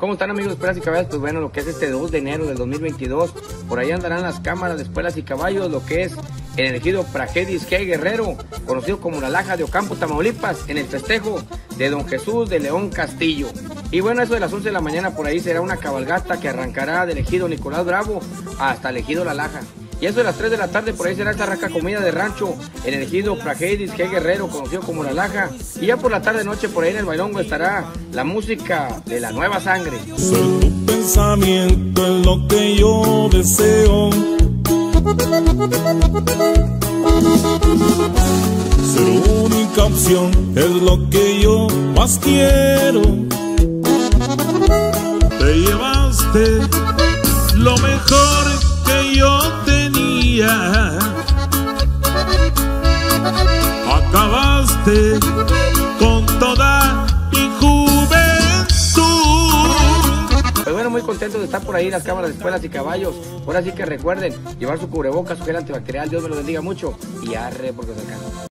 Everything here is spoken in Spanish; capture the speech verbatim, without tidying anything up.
¿Cómo están, amigos de Espuelas y Caballos? Pues bueno, lo que es este dos de enero del dos mil veintidós, por ahí andarán las cámaras de Espuelas y Caballos, lo que es en el ejido Praxedis G. Guerrero, conocido como La Laja de Ocampo, Tamaulipas, en el festejo de Don Jesús de León Castillo. Y bueno, eso de las once de la mañana por ahí será una cabalgata que arrancará del ejido Nicolás Bravo hasta el ejido La Laja. Y eso de las tres de la tarde por ahí será esta raca comida de rancho en el ejido Praxedis G. Guerrero, conocido como La Laja. Y ya por la tarde noche por ahí en el bailongo estará la música de La Nueva Sangre. Ser tu pensamiento es lo que yo deseo. Ser única opción es lo que yo más quiero. Te llevaste lo mejor que yo tenía. Acabaste con toda mi juventud. Pues bueno, muy contento de estar por ahí en las cámaras de Espuelas y Caballos. Ahora sí que recuerden llevar su cubrebocas, su gel antibacterial. Dios me lo bendiga mucho y arre porque se alcanza.